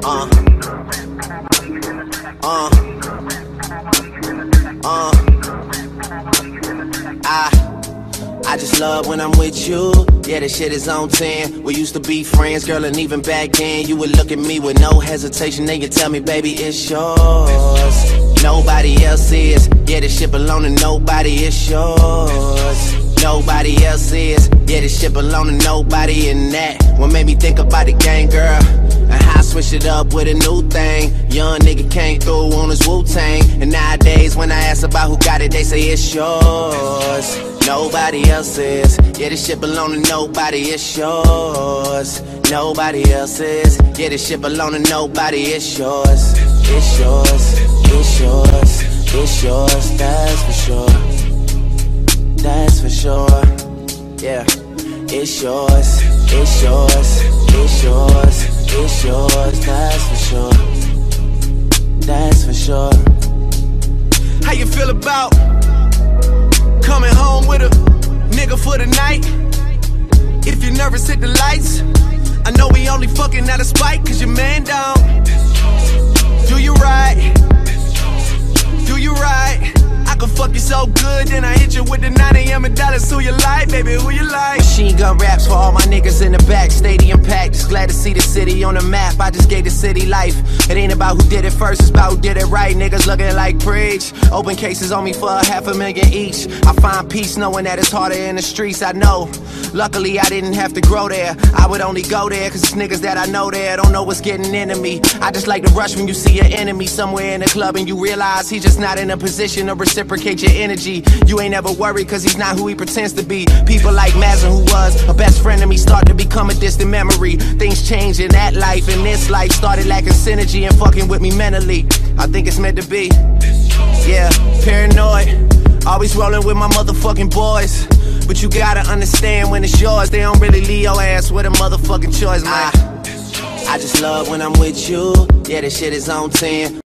I just love when I'm with you. Yeah, this shit is on 10. We used to be friends, girl, and even back then you would look at me with no hesitation. Then you tell me, baby, it's yours. Nobody else is. Yeah, this shit belong to nobody, it's yours. Nobody else is. Yeah, this shit belong to nobody, and that what made me think about the game, girl. And how I switch it up with a new thing. Young nigga came through on his Wu-Tang. And nowadays when I ask about who got it, they say it's yours. Nobody else is. Yeah, this shit belong to nobody, it's yours. Nobody else is. Yeah, this shit belong to nobody, it's yours. It's yours, it's yours, it's yours, that's for sure. That's for sure. Yeah, it's yours, it's yours, it's yours, it's yours, that's for sure. That's for sure. How you feel about coming home with a nigga for the night? If you're nervous, hit the lights. I know we only fucking out of spite, cause your man down. Do you right? Do you right? I could fuck you so good, then I hit you with the 9 AM and dollars. Who you like, baby, who you like? Machine gun raps for all my niggas in the back. Stadium packed, just glad to see the city on the map. I just gave the city life. It ain't about who did it first, it's about who did it right. Niggas looking like preach. Open cases on me for $500,000 each. I find peace knowing that it's harder in the streets, I know. Luckily I didn't have to grow there. I would only go there cause it's niggas that I know there don't know what's getting into me. I just like to rush when you see an enemy somewhere in the club and you realize he's just not in a position to reciprocate your energy. You ain't ever worried cause he's not who he pretends to be. People like Mazin, who was a best friend of me, start to become a distant memory. Things change in that life, and this life started lacking synergy and fucking with me mentally. I think it's meant to be. Yeah, paranoid, always rolling with my motherfucking boys. But you gotta understand when it's yours, they don't really leave your ass with a motherfucking choice, man. I just love when I'm with you. Yeah, this shit is on 10.